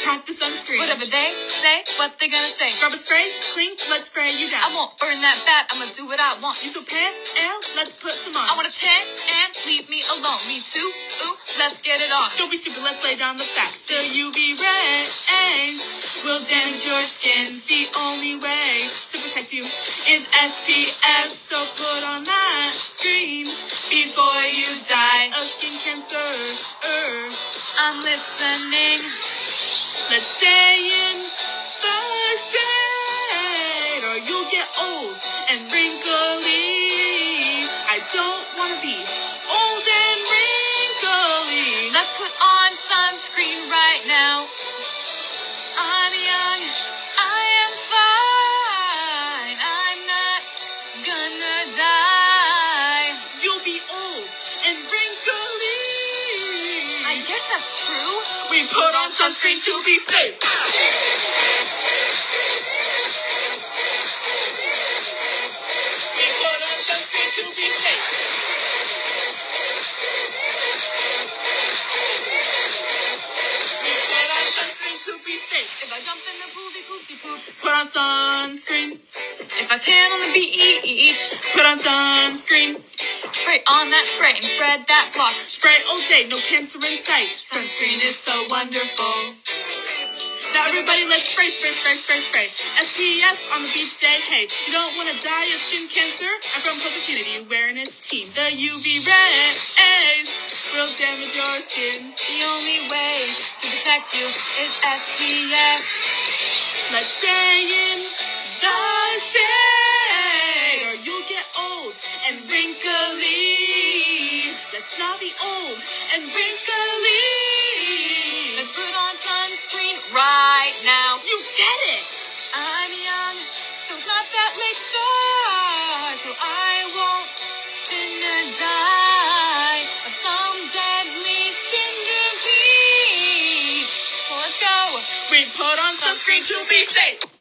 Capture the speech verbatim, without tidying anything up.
pack the sunscreen. Whatever they say, what they gonna say. Grab a spray, clink, let's spray you down. I won't burn that bad, I'ma do what I want. You so pale, ale, let's put some on. I want a tan and leave me alone. Me too, ooh, let's get it on. Don't be stupid, let's lay down the facts. The U V rays will damage your skin. The only way to protect you is S P F, so put on that screen before you die of skin cancer. Er. I'm listening. Let's stay in the shade or you'll get old and wrinkly. I don't want to be old and wrinkly. Let's put on sunscreen right now. I'm young, I am fine. I'm not gonna die. You'll be old and wrinkly. I guess that's true. We put on sunscreen to be safe. We put on sunscreen to be safe. We put on sunscreen to be safe. If I jump in the poopy poopy poop, Put on sunscreen. if I tan on the beach, Put on sunscreen. spray on that spray and spread that block. Spray all day, no cancer in sight. Sunscreen is so wonderful. Now everybody, let's spray, spray, spray, spray, spray. S P F on the beach day. Hey, you don't want to die of skin cancer? I'm from Puzzle Kennedy, wearing his team. The U V rays will damage your skin. The only way to protect you is S P F. Let's stay in the shade or you'll get old and wrinkly. Let's not be old and wrinkly. Let's put on sunscreen right now. You get it! I'm young, so it's not that late start, so I won't finna die of some deadly skin disease. So let's go. We put on sunscreen to be safe.